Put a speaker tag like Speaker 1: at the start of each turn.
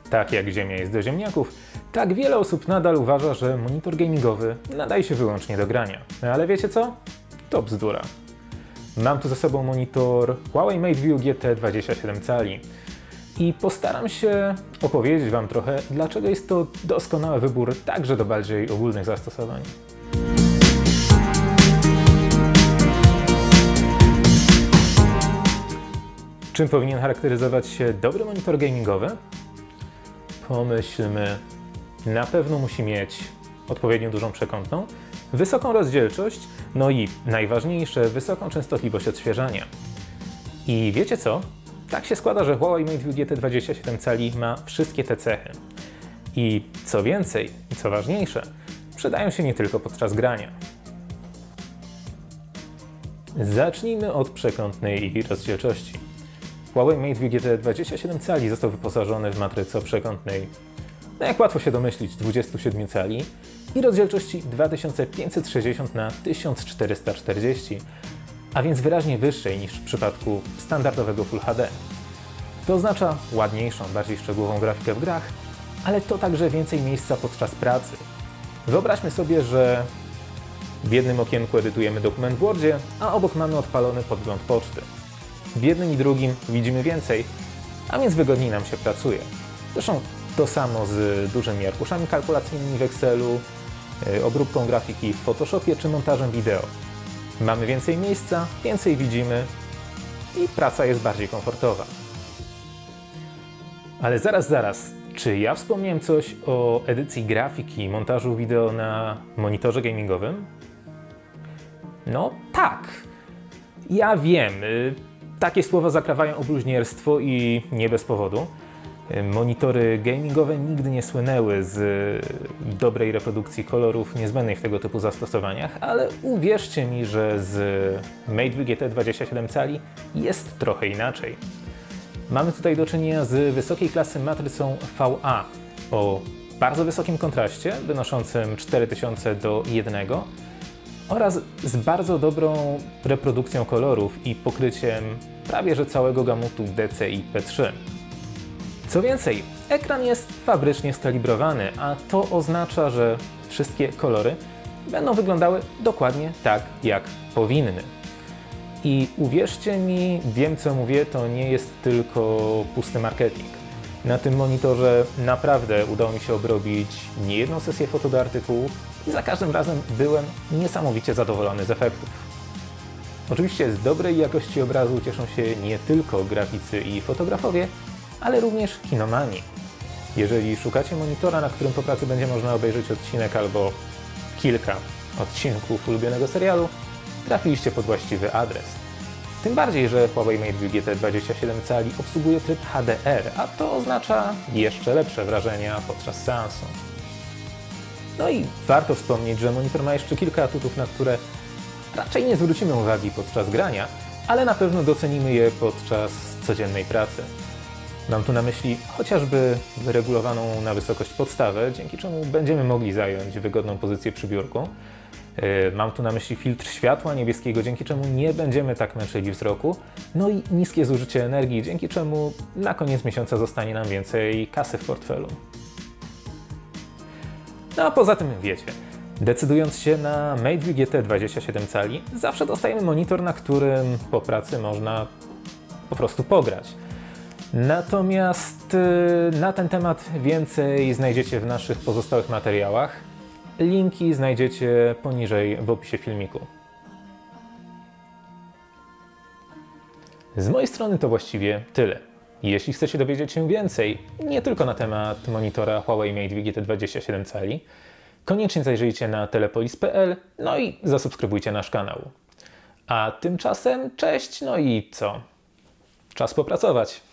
Speaker 1: Tak jak Ziemia jest do ziemniaków, tak wiele osób nadal uważa, że monitor gamingowy nadaje się wyłącznie do grania. Ale wiecie co? To bzdura. Mam tu ze sobą monitor Huawei MateView GT 27 cali i postaram się opowiedzieć Wam trochę, dlaczego jest to doskonały wybór także do bardziej ogólnych zastosowań. Czym powinien charakteryzować się dobry monitor gamingowy? Pomyślmy. Na pewno musi mieć odpowiednio dużą przekątną, wysoką rozdzielczość, no i najważniejsze, wysoką częstotliwość odświeżania. I wiecie co? Tak się składa, że Huawei MateView GT 27 cali ma wszystkie te cechy. I co więcej, i co ważniejsze, przydają się nie tylko podczas grania. Zacznijmy od przekątnej rozdzielczości. Huawei MateView GT 27 cali został wyposażony w matrycę o przekątnej, no jak łatwo się domyślić, 27 cali i rozdzielczości 2560 na 1440, a więc wyraźnie wyższej niż w przypadku standardowego Full HD. To oznacza ładniejszą, bardziej szczegółową grafikę w grach, ale to także więcej miejsca podczas pracy. Wyobraźmy sobie, że w jednym okienku edytujemy dokument w Wordzie, a obok mamy odpalony podgląd poczty. W jednym i drugim widzimy więcej, a więc wygodniej nam się pracuje. Zresztą to samo z dużymi arkuszami kalkulacyjnymi w Excelu, obróbką grafiki w Photoshopie czy montażem wideo. Mamy więcej miejsca, więcej widzimy i praca jest bardziej komfortowa. Ale zaraz, czy ja wspomniałem coś o edycji grafiki i montażu wideo na monitorze gamingowym? No tak, ja wiem, takie słowa zakrawają o bluźnierstwo i nie bez powodu. Monitory gamingowe nigdy nie słynęły z dobrej reprodukcji kolorów niezbędnych w tego typu zastosowaniach, ale uwierzcie mi, że z MateView GT 27 cali jest trochę inaczej. Mamy tutaj do czynienia z wysokiej klasy matrycą VA o bardzo wysokim kontraście, wynoszącym 4000:1 oraz z bardzo dobrą reprodukcją kolorów i pokryciem prawie że całego gamutu DCI-P3. Co więcej, ekran jest fabrycznie skalibrowany, a to oznacza, że wszystkie kolory będą wyglądały dokładnie tak, jak powinny. I uwierzcie mi, wiem co mówię, to nie jest tylko pusty marketing. Na tym monitorze naprawdę udało mi się obrobić niejedną sesję foto do artykułu i za każdym razem byłem niesamowicie zadowolony z efektów. Oczywiście z dobrej jakości obrazu cieszą się nie tylko graficy i fotografowie, ale również kinomani. Jeżeli szukacie monitora, na którym po pracy będzie można obejrzeć odcinek albo kilka odcinków ulubionego serialu, trafiliście pod właściwy adres. Tym bardziej, że Huawei MateView GT 27 cali obsługuje tryb HDR, a to oznacza jeszcze lepsze wrażenia podczas seansu. No i warto wspomnieć, że monitor ma jeszcze kilka atutów, na które raczej nie zwrócimy uwagi podczas grania, ale na pewno docenimy je podczas codziennej pracy. Mam tu na myśli chociażby regulowaną na wysokość podstawę, dzięki czemu będziemy mogli zająć wygodną pozycję przy biurku. Mam tu na myśli filtr światła niebieskiego, dzięki czemu nie będziemy tak męczyli wzroku. No i niskie zużycie energii, dzięki czemu na koniec miesiąca zostanie nam więcej kasy w portfelu. No a poza tym wiecie, decydując się na MateView GT 27 cali, zawsze dostajemy monitor, na którym po pracy można po prostu pograć. Natomiast na ten temat więcej znajdziecie w naszych pozostałych materiałach. Linki znajdziecie poniżej w opisie filmiku. Z mojej strony to właściwie tyle. Jeśli chcecie dowiedzieć się więcej, nie tylko na temat monitora Huawei MateView GT 27 cali, koniecznie zajrzyjcie na telepolis.pl, no i zasubskrybujcie nasz kanał. A tymczasem cześć, no i co? Czas popracować.